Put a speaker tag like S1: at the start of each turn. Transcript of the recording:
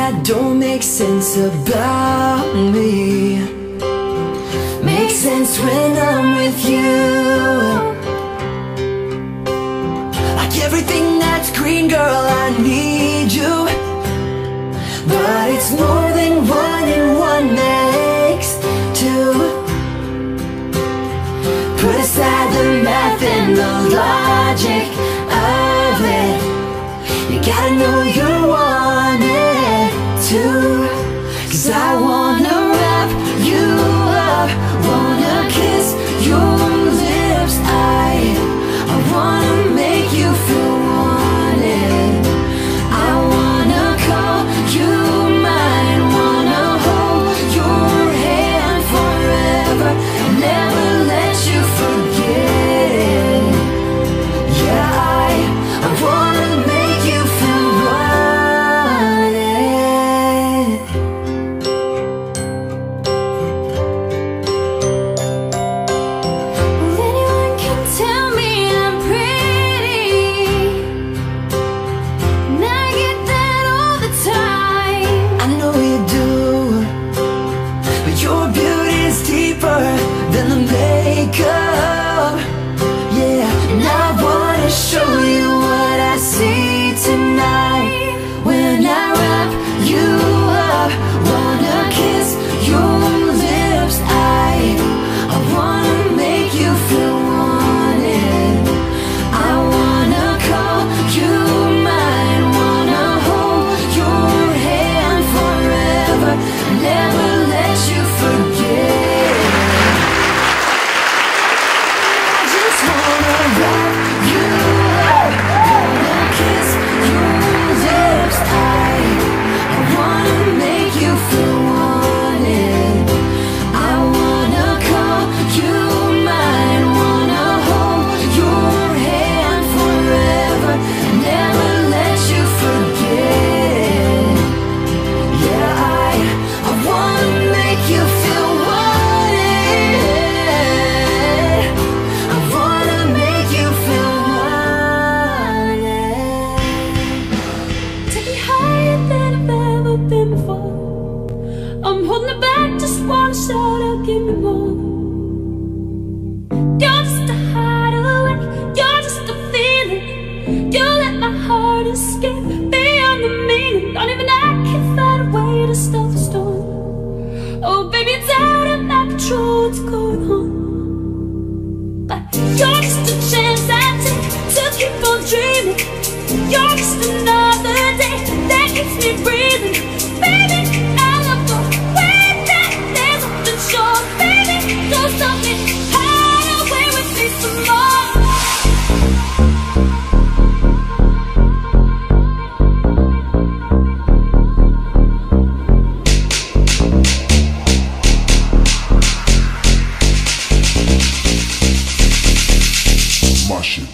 S1: that don't make sense about me makes sense when I'm with you. Like everything that's green, girl, I need you. But it's more than one and one makes two. Put aside the math and the logic of it. You gotta know you want it too. 'Cause I wanna wrap you up, wanna kiss your lips. I wanna make you feel wanted. I wanna call you mine, wanna hold your hand forever, never let you forget it. Yeah, I wanna make you feel wanted. Well, anyone can tell me I'm pretty, and I get that all the time. I know you do, but your beauty is deeper than the makeup. Yeah, and I wanna show you what I see tonight when I wrap you up, wanna kiss your lips. I wanna make you feel wanted. I wanna call you mine, wanna hold your hand forever, never let you forget. I just wanna wrap you up, wanna kiss your lips. I wanna make you feel wanted. I wanna call you mine, wanna hold your hand forever, never let you forget. Yeah, I wanna make you feel wanted. I wanna make you feel wanted. Take me higher than I've ever been before. I'm holding it back, just wanna shout out, give me more. You're just a hideaway, you're just a feeling. You let my heart escape beyond the meaning. Don't even I can find a way to stop the storm. Oh baby, it's out of my control, what's going on? But you're just a chance I take to keep on dreaming. You're just another day that keeps me breathing. Baby, I love the way that there's nothing short. Baby, don't stop me, hide away with me some more.
S2: My shit.